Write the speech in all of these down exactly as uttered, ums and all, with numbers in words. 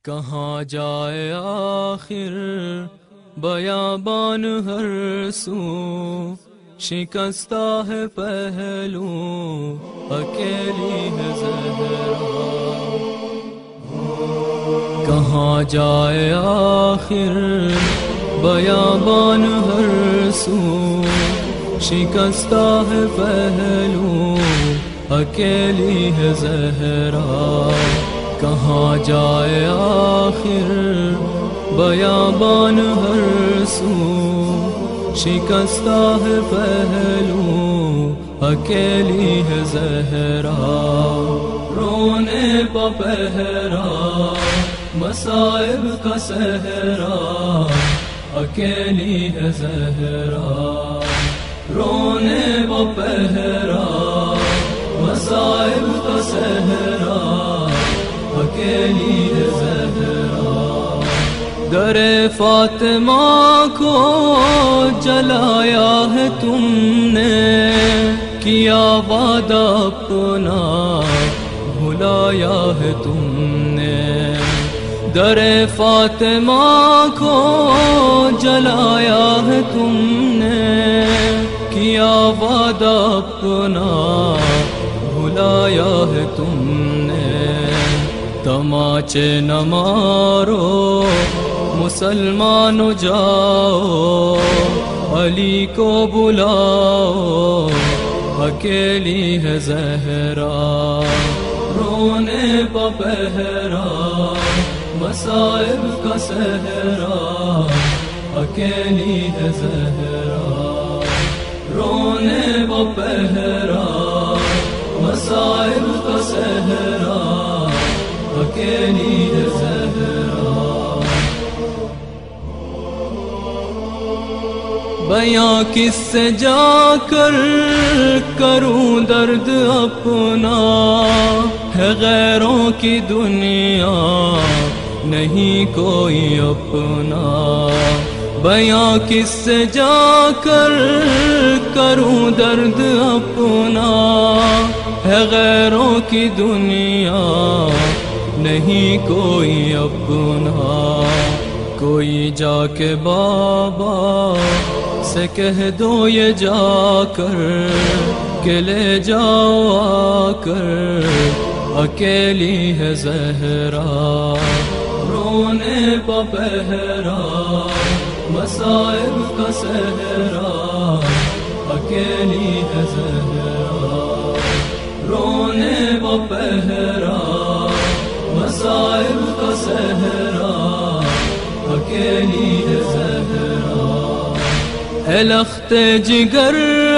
کہاں جائے آخر بیابان ہر سو، شکستہ ہے پہلو اکیلی ہے زہرا۔ کہاں جائے آخر بیابان ہر سو، شکستہ ہے پہلو اکیلی ہے زہرا۔ کہاں جائے آخر بیابان ہر سو، شکستہ ہے پہلو اکیلی ہے زہرا۔ رونے پا پہرا مصائب کا صحرا، اکیلی ہے زہرا۔ رونے پا پہرا مصائب کا صحرا، اکیلی ہے زہرا۔ در فاطمہ کو جلایا ہے تم نے، کیا وعدہ اپنا بھلایا ہے تم نے۔ در فاطمہ کو جلایا ہے تم نے، کیا وعدہ اپنا بھلایا ہے تم نے۔ تماچے نہ مارو مسلمانو جاؤ، علی کو بلاؤ اکیلی ہے زہرا۔ رونے پا پہرا مصائب کا صحرا، اکیلی ہے زہرا۔ رونے پا پہرا مصائب کا صحرا، اکیلی ہے زہرا۔ بیاں کس سے جا کر کروں درد اپنا، ہے غیروں کی دنیا نہیں کوئی اپنا۔ بیاں کس سے جا کر کروں درد اپنا، ہے غیروں کی دنیا نہیں کوئی اپنا۔ کوئی جا کے بابا سے کہہ دو یہ جا کر، کہ لے جاؤ آ کر اکیلی ہے زہرا۔ رونے پا پہرا مصائب کا صحرا، اکیلی ہے زہرا۔ رونے پا پہرا مصائب کا صحرا، اکیلی ہے زہرا۔ اے لخت جگر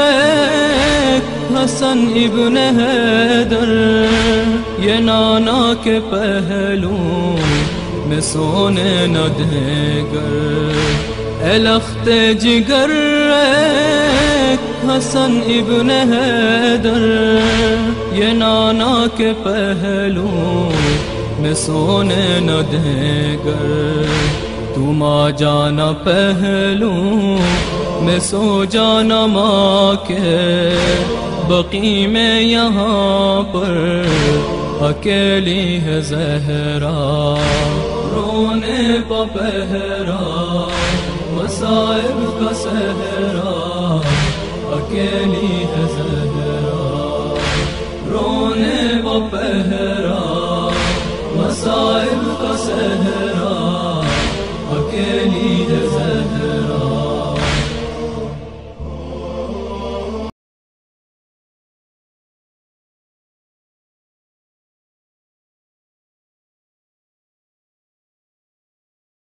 حسن ابن حیدر، یہ نانا کے پہلو میں سونے نہ دیں گر۔ اے لخت جگر حسن ابن حیدر، یہ نانا کے پہلو میں سونے نہ دیں گر۔ تم آ جانا پہلو میں سو جانا ماں کے بقی میں، یہاں پر اکیلی ہے زہرا۔ رونے پا پہرا مصائب کا صحرا، اکیلی ہے زہرا۔ رونے پا پہرا مصائب کا صحرا،